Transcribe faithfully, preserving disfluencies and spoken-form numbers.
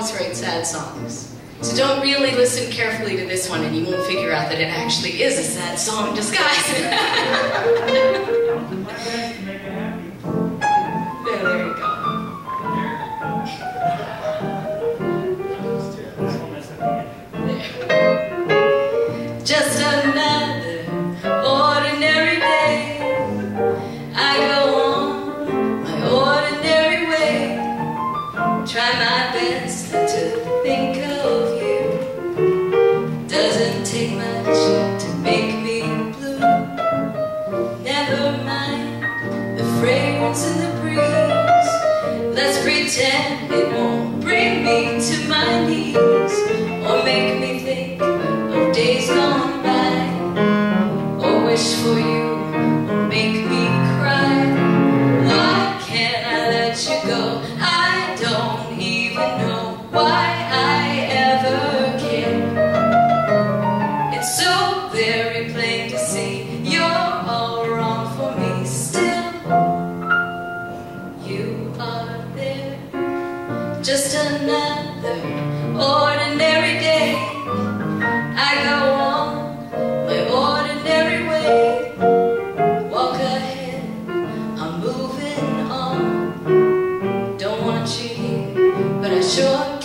always write sad songs. So don't really listen carefully to this one and you won't figure out that it actually is a sad song disguised. There, there you go. Just another ordinary day. I go on my ordinary way. Try my best to think of you. Doesn't take much to make me blue. Never mind the fragrance in the breeze. Let's pretend it won't bring me to my knees or make me think of days gone by, or wish for you, or make me cry. Why can't I let you go? I don't even know why I ever cared. It's so very plain to see you're all wrong for me. Still, you are there. Just another ordinary day. I go on my ordinary way. Walk ahead, I'm moving on. Don't want you here, but I sure